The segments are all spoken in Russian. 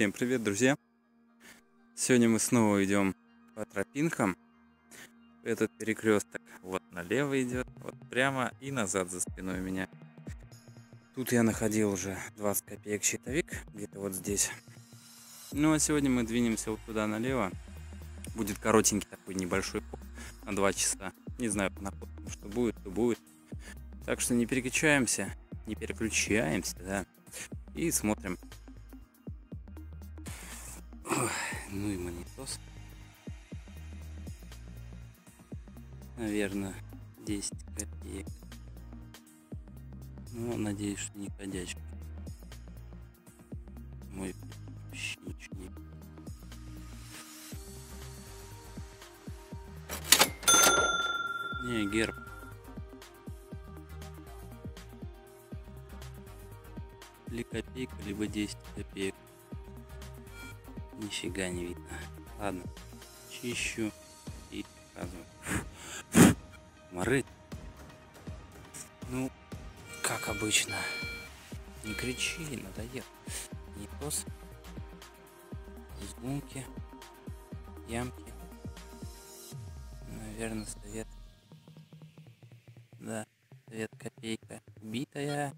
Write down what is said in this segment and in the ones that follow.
Всем привет, друзья! Сегодня мы снова идем по тропинкам. Этот перекресток вот налево идет, вот прямо и назад за спиной у меня. Тут я находил уже 20 копеек щитовик, где-то вот здесь. Ну а сегодня мы двинемся вот туда налево. Будет коротенький такой небольшой путь на 2 часа. Не знаю, по находкам что будет, то будет. Так что не переключаемся, да. И смотрим. Ну и монитос. Наверное, 10 копеек. Ну, надеюсь, что не ходячка. Мой вообще ничего не... Не, герб. Или копейка, либо 10 копеек. Нифига не видно. Ладно, чищу и показываю. Комары. Ну, как обычно. Не кричи, надоел. Монитос. Изгунки. Ямки. Наверное, совет. Да, совет копейка. Убитая.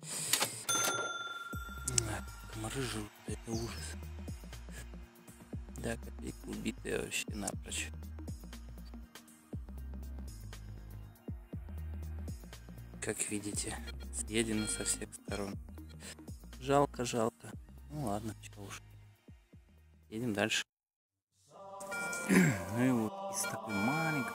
Комары жрут, это ужас. Да, копейка убитая вообще напрочь. Как видите, съедено со всех сторон. Жалко, жалко. Ну ладно, чего уж. Едем дальше. Ну и вот из такой маленькой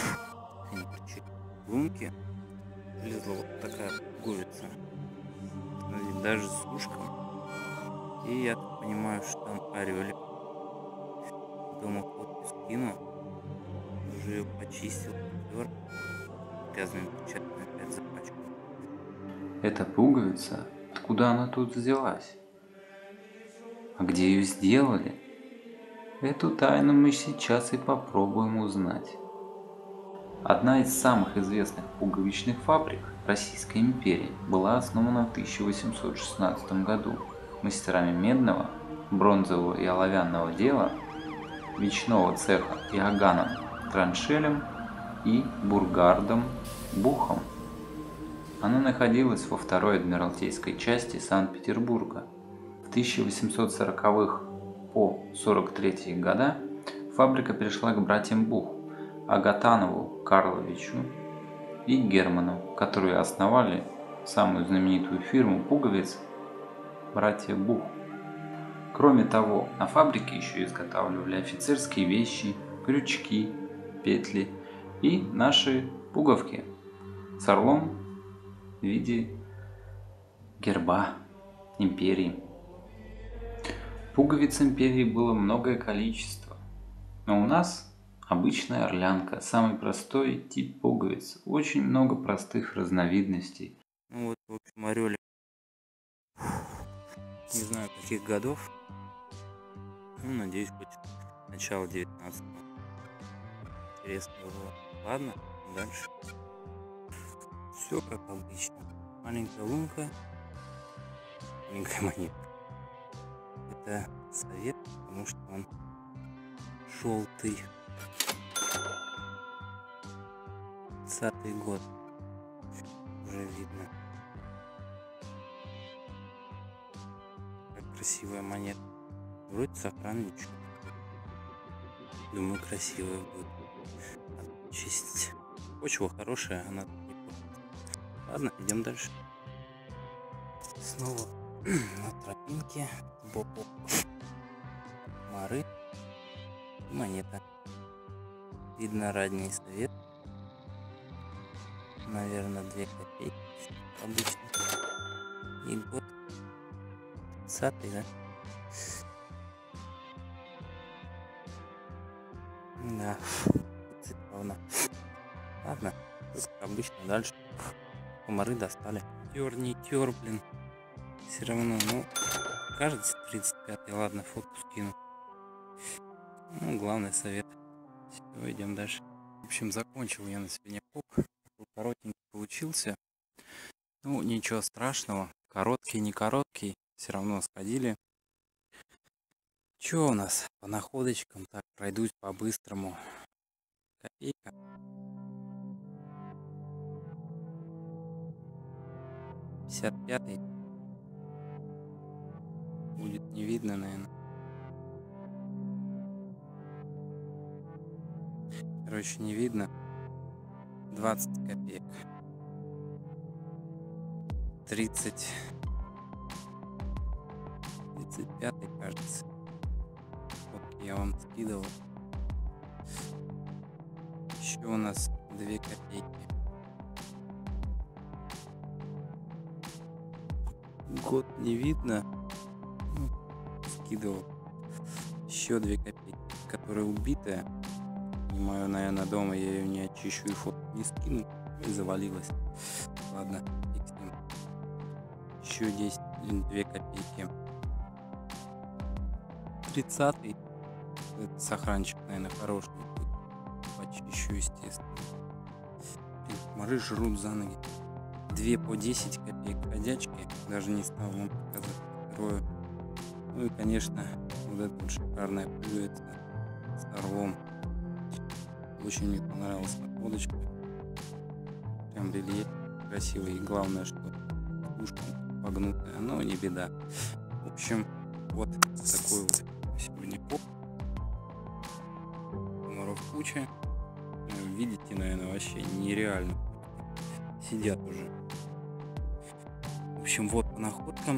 лунки вылезла вот такая пуговица. Даже с ушком. И я так понимаю, что там орелик. Дома фотку скину. Уже ее почистил, потер. Грязными перчатками опять запачкал. Эта пуговица, откуда она тут взялась? А где ее сделали? Эту тайну мы сейчас и попробуем узнать. Одна из самых известных пуговичных фабрик Российской империи была основана в 1816 году мастерами медного, бронзового и оловянного дела, мечного цеха Иоганном Траншелем и Бургардом Бухом. Она находилась во второй адмиралтейской части Санкт-Петербурга. В 1840-х по 1943 года фабрика перешла к братьям Бух, Агатанову Карловичу и Герману, которые основали самую знаменитую фирму пуговиц братья Бух. Кроме того, на фабрике еще изготавливали офицерские вещи, крючки, петли и наши пуговки с орлом в виде герба империи. Пуговиц империи было многое количество, но у нас обычная орлянка, самый простой тип пуговиц, очень много простых разновидностей. Ну вот, в общем, орелик. Не знаю, каких годов. Ну, надеюсь, хоть начало 19-го. Интересно было. Ладно, дальше. Все как обычно. Маленькая лунка, маленькая монетка. Это совет, потому что он желтый. 20-й год. Уже видно. Как красивая монета. Вроде сохран ничего. Думаю, красивая будет. Надо чистить. Почва хорошая, она тут не портится. Ладно, идем дальше. Снова на тропинке. Сбоку комары и монета. Видно ранний совет. Наверное, 2 копейки. Обычно. И год 20-й, да? Да. Цитровно. Ладно, как обычно, дальше. Комары достали. Тер, не тер, блин. Все равно, ну, кажется, 35-й. Ладно, фотку скину. Ну, главный совет. Все, идем дальше. В общем, закончил я на сегодня коп. Коротенький получился. Ну, ничего страшного. Короткий, не короткий. Все равно сходили. Что у нас по находочкам? Так, пройдусь по-быстрому. Копейка. 55-й. Будет не видно, наверное. Короче, не видно. 20 копеек. 30. 35-й, кажется. Вот я вам скидывал. Еще у нас 2 копейки. Год не видно. Ну, скидывал. Еще 2 копейки, которая убитая. Понимаю, наверное, дома я ее не очищу и фото не скину. И завалилась. Ладно, фиг с ним. Еще 2 копейки. 30-й. Этот сохранчик, наверное, хороший. Почищу, естественно. Комары жрут за ноги. 2 по 10 копеек ходячки. Даже не стал вам показать второе. Ну и, конечно, вот эта вот шикарная пуговица с орлом. Очень мне понравилась находочка. Прям рельеф красивый. И главное, что ушко погнутая, но не беда. В общем, вот такой вот сегодня поп. Комаров куча. Видите, наверное, вообще нереально. Сидят уже. В общем, вот по находкам.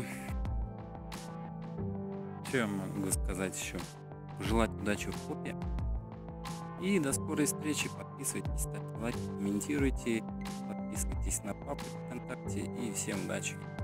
Что я могу сказать еще? Желать удачи в попе. И до скорой встречи. Подписывайтесь, ставьте лайки, комментируйте. Подписывайтесь на папу ВКонтакте. И всем удачи.